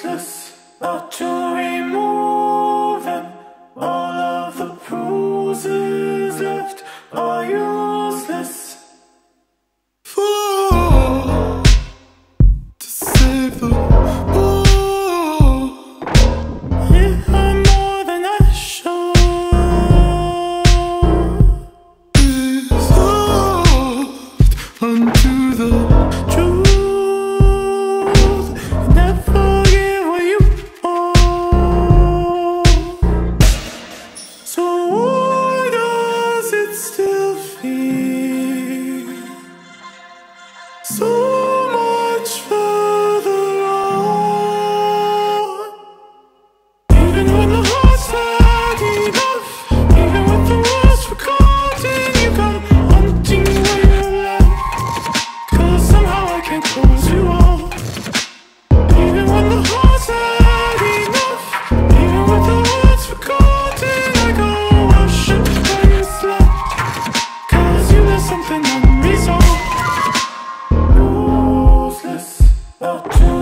useless, not to remove them. All of the bruises left are useless. Fall to save the world. Yeah, I'm more than I show. Dissolved unto the truth. Never give what you owe. So why does it still feel so much further on? Even when the heart's had enough, even with the words forgotten, you come hunting where you left. 'Cause somehow I can't close you off. Even when the heart's had enough, even with the words forgotten, I go rushing where you slept. 'Cause you left something unresolved. Useless, not to